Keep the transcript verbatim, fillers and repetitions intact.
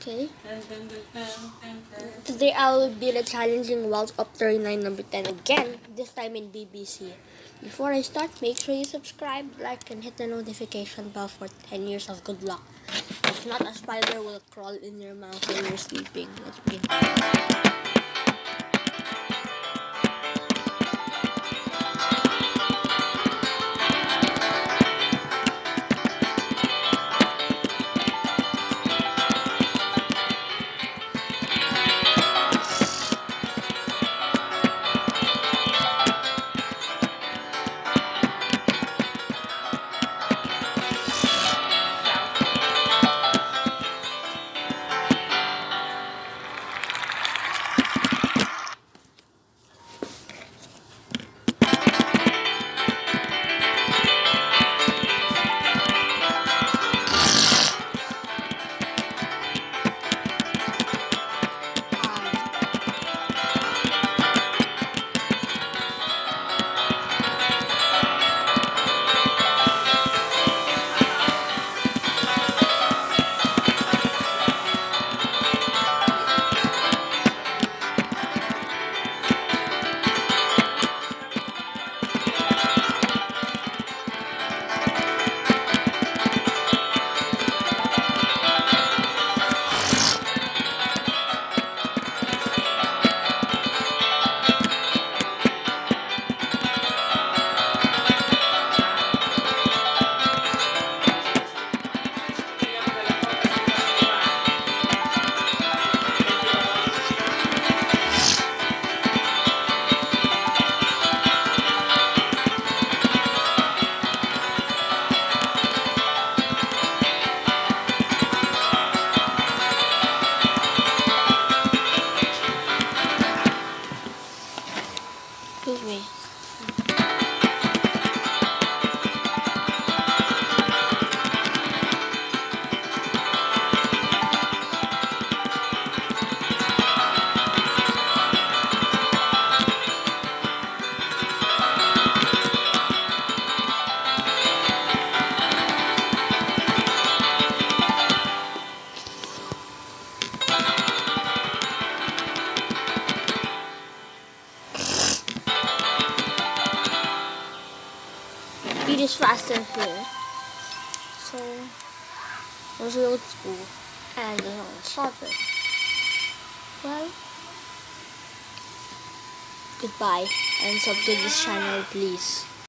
Okay. Today I will be the challenging Waltz of thirty-nine number ten again, this time in B B C. Before I start, make sure you subscribe, like, and hit the notification bell for ten years of good luck. If not, a spider will crawl in your mouth when you're sleeping. Let's begin. Excuse me. It is faster here, so there's old school and there's old shorter. Well, goodbye and sub to this channel, please.